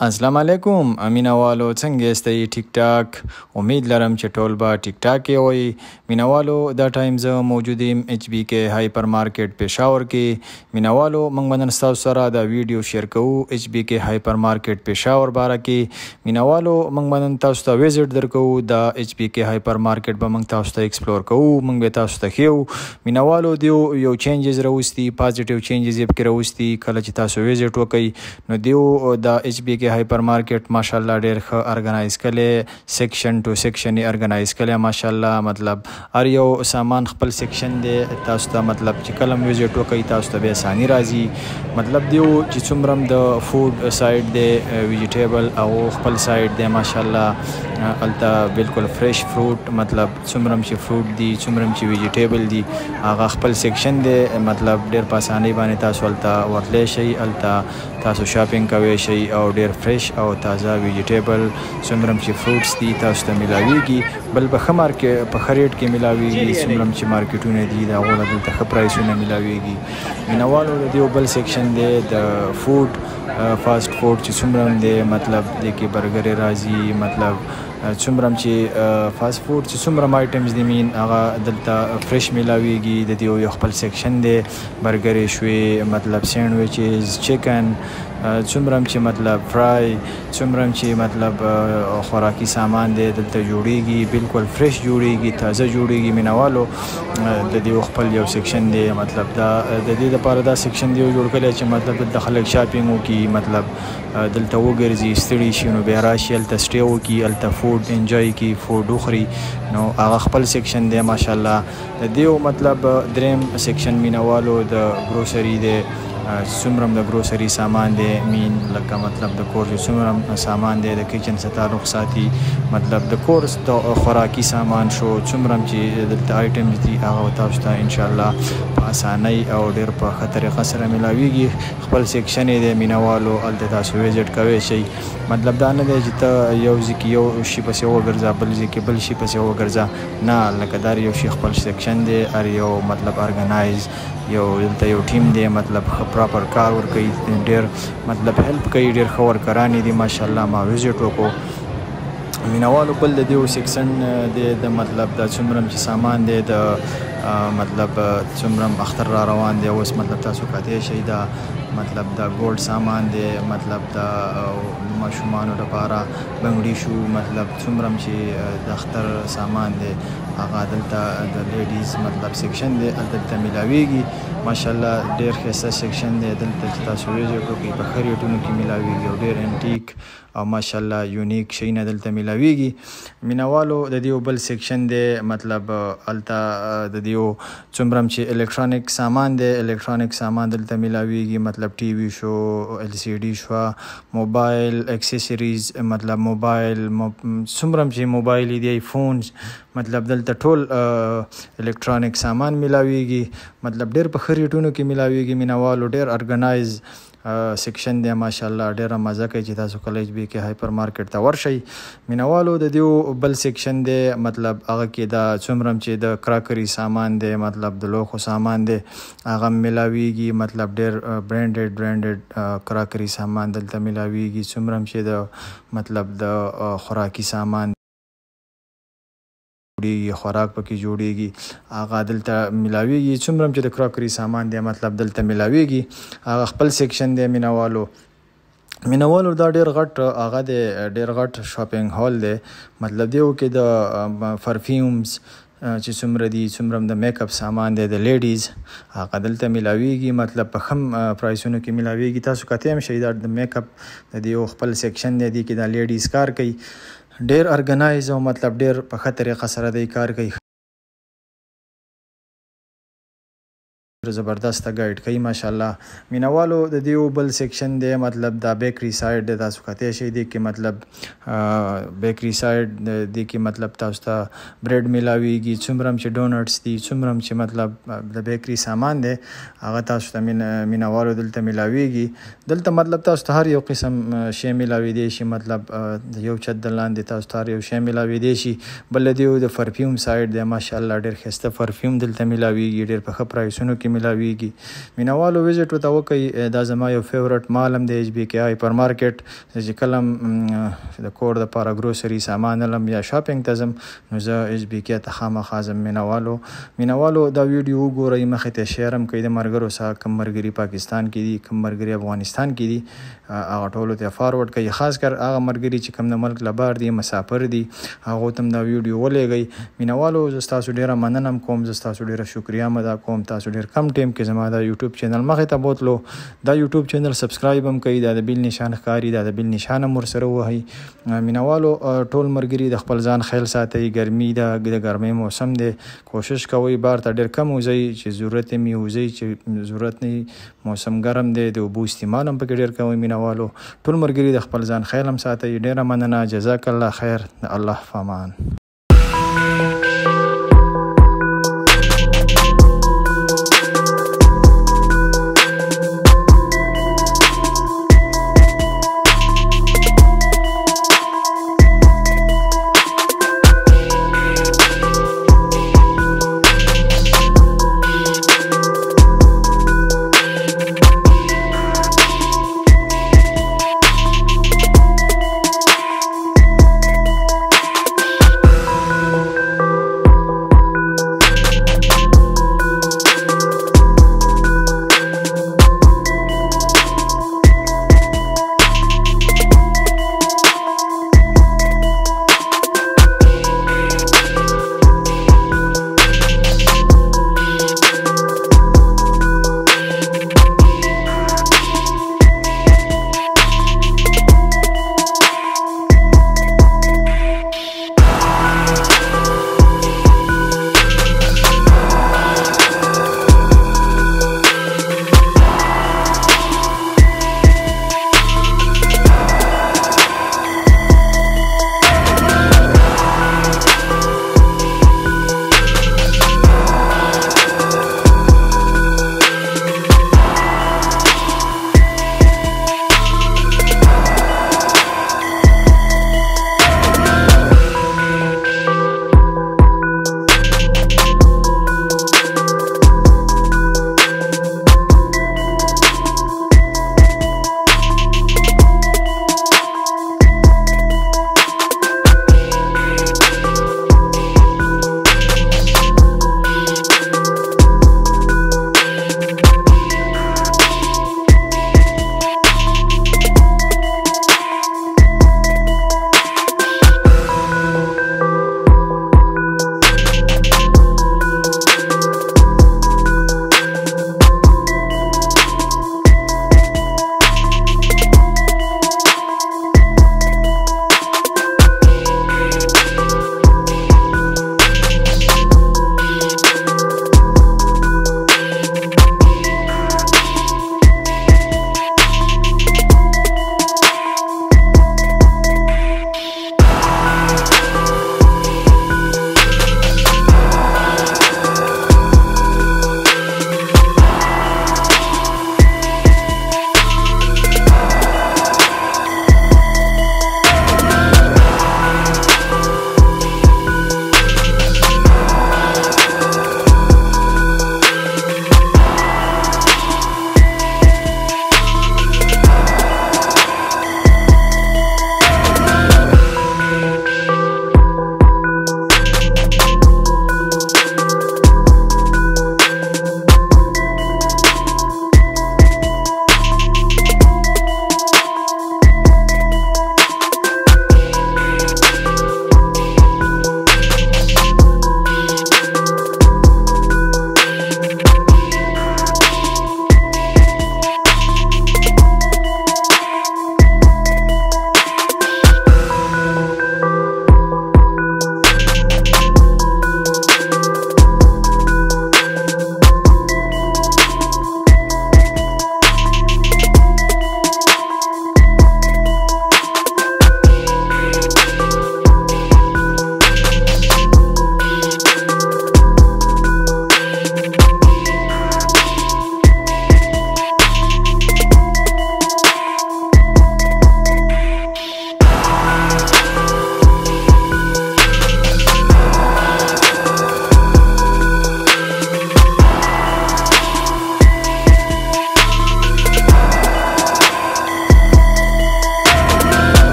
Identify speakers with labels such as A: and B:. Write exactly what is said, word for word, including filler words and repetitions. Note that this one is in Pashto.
A: السلام علیکم مینوالو څنګه یاستئ ټیک ټاک امید لرم چې ټول به ټیک ټاک وي مینوالو دا ټایم زه موجود یم ایچ بی کې هایپر مارکیټ پېښور کې مینوالو موږ نن ستاسو سره دا ویډیو شیر کوو ایچ بی کې هایپر مارکیټ پېښور باره کې مینوالو موږ نن تاسو ته ویزټ درکو دا ایچ بی کې هایپر مارکیټ به موږ تاسو ته ایکسپلور کوو موږ به تاسو ته ښیو مینوالو دیو یو چینجز راوستي پازیټیو چینجز یې پکې راوستي کله چې تاسو ویزټ وکئ نو دیو دا ایچ بی کې هایپر مارکیټ ماشاءالله ډیر ښه ارګنایز کړي سیکشن ټو سیکشن یې ارګنایز کړي ماشاءالله مطلب هر یو سامان خپل سیکشن دی تاسو ته مطلب چې کله ویزټ وکړئ تاسو ته به اساني راځي مطلب دیو چې څومره د فود سایډ دی ویجیټیبل او خپل سایډ دی ماشاءالله الته بالکل فریش فروټ مطلب څومره چې فروټ دی څومره چې ویجیټیبل دی هغه خپل سیکشن دی مطلب ډیر په اساني باندې تاسو الته ورتلی شئ الته تاسو شاپینګ کوئ شئ او ډیر فریش او تازه ویجیټیبل څومره چې فروټس دي تاسو ته ملاویږي بل په ښه مارکیټ په ښه ریټ کې ملاویږي څومره چې مارکیټونه دي د هغو نه دلته ښه پرایسونه ملاویږي مینوالو د دې بل سیکشن دی د فوډ فاسټ فوډ چې څومره دی مطلب د کې برګر راځي مطلب څومره چې فاسټ فوډ چې څومره آیټمز دي مین هغه دلته فریش ملاویږي د دې یو خپل سیکشن دی برګرې شوې مطلب سینډویچز چکن څومره چې مطلب فرای څومره چې مطلب خوراکي سامان دی دلته جوړیږي بالکل فریش جوړیږي تازه جوړیږي مینوالو د دې خپل یو سیکشن دی مطلب دا د دې لپاره دا سیکشن دی جوړ کړی چې مطلب دلته خلک شاپینګ وکړي مطلب دلته وګرځي ستړي شي نو بیا راشي هلته سټې وکړي هلته فوډ انجوی کړي فوډ وخوري نو هغه خپل سیکشن دی ماشاءالله د دې مطلب دریم سیکشن مینوالو د ګروسري دی څومره د ګروسري سامان دی مین لکه مطلب د کور څومره سامان دی د کچن سره تعلق ساتي مطلب د کور د خوراکي سامان شو څومره چې دلته آیټمز دي هغه تاسو ته انشاءالله په اسانۍ او ډیر په ښه طریقه سره ملاویږي خپل سیکشن دی مینوالو هلته تاسو ویزټ کوی شئ مطلب دا نه دی چې ته یو ځای کې یو شي پسې وګرځه بل ځای کې بل شي پسې وګرځه نه لکه دا یو شي خپل سیکشن دی هر یو مطلب ارګنایز یو دلته یو ټیم دی مطلب پراپر کار ورکوي ډیر مطلب هیلپ کوي ډیر ښه ورکرانې دي ماشاءالله ما ویزټ وکړو مینوالو بل د دې سیکشن دی د مطلب د څومره چې سامان دی د مطلب څومره اختر را روان دی اوس مطلب تاسو کاتی شئ دا مطلب دا ګولډ سامان دی مطلب دا ماشومانو لپاره بنګړي شو مطلب څومره چې د اختر سامان دی هغه دلته د لیډیز مطلب سیکشن دی دلته ملاویږي ماشاءالله ډیر ښایسته سیکشن دی دلته چې تاسو ویزټ وکړئ په ښه ریټونو کې ملاویږي او ډیر انټیک او ماشاءالله یونیک شیونه دلته ملاویږي مینوالو د دې بل سیکشن دی مطلب الته د دې څومره چې الکترونیک سامان دی الکترونیک سامان دلته ملاویږي مطلب ټي وي شو ال سی ډي شو موبایل اکسسوریز مطلب موبایل څومره چې موبایل دی فونز مطلب دلته ټول الکترونیک سامان ملاویږي مطلب ډیر په ښه ریټونو کې ملاویږي مینوالو ډیر ارګنایز سیکشن دی ماشاءالله ډیره مزه کوي چې تاسو کله ایچ بی کې هایپر مارکیټ ته ورشئ مینوالو د دې بل سیکشن دی مطلب هغه کې دا څومره چې د کراکري سامان دی مطلب د لوښو سامان دی هغه ملاویږي مطلب ډیر برانډډ برانډډ کراکري سامان دلته ملاویږي څومره چې د مطلب د خوراکي سامان خوراک پکې جوړیږي هغه دلته ملاویږي څومره چې د کراکري سامان دی مطلب دلته ملاویږي هغه خپل سیکشن دی مینوالو مینوالو دا ډیر غټ هغه دی ډیر غټ شاپینګ هال دی مطلب دیو کې د پرفیومز چې څومره دي څومره د میک اپ سامان دی د لیډیز هغه دلته ملاویږي مطلب په کم پرایسونو کې ملاویږي تاسو کته هم شي د میک اپ د دې خپل سیکشن دی کې د لیډیز کار کوي ډیر ارګنایز او مطلب ډیر په ښه طریقه سره دی کار کوي زبردست گایډ کوي ماشاءالله مینوالو د دې بل سیکشن دی مطلب دا بیکری سایډ دی تاسو کته شي دی کې مطلب بیکری سایډ دی کې مطلب تاسو ته بریډ ملاویږي څومره چې ډونټس دي څومره چې مطلب د بیکری سامان دی هغه تاسو ته مینوالو دلته ملاویږي دلته مطلب تاسو ته هر یو قسم شی ملاوي دی شي مطلب یو چت د لاندې تاسو ته هر یو شی ملاوي دی شي بل دی د پرفیوم سایډ دی ماشاءالله ډیر ښایسته پرفیوم دلته ملاویږي ډیر په ښه پرایسونو کې کې ملاویږي. مینوالو وزټ ورته وکړئ. دا زما یو فیورټ مال هم دی ایچ بي کې هایپر مارکیټ. چې کله د کور دپاره ګروسري سامان لم یا شاپینګ ته ځم نو زه ایچ بي کې ته خامخا ځم. مینوالو مینوالو دا ویډیو وګورئ، مخې ته شیر هم کوئ د ملګرو سره. کوم ملګري پاکستان کې دي، کوم ملګري افغانستان کې دي، هغه ټولو ته فارورډ کوي. خاص کر هغه ملګري چې کوم د ملک له بهر دي، مسافر دي، هغو ته هم دا ویډیو ولېږئ. مینوالو زه ستاسو ډېره مننه کوم، زه ستاسو ډېره شکریه هم ادا کوم. تاسو ډېر کم ټایم کې زما دا یوټیوب چینل مخې ته بوتلو. دا یوټیوب چینل سبسکرایب هم کوي، دا د بیل نشان ښکاري، دا د بیل نشان هم ورسره ووهئ. مینوالو ټول ملګري د خپل ځان خیال ساتئ. ګرمي ده، د ګرمۍ موسم دی، کوشش کوئ بار ته ډېر کم وځئ چې ضرورت یې مې وځئ، چې ضرورت نه موسم ګرم دی. د اوبو استعمال هم پکې ډېر کوئ. مینوالو ټول ملګري د خپل ځان خیال هم ساتئ. ډېره مننه، جزاک الله خیر. د الله په امان.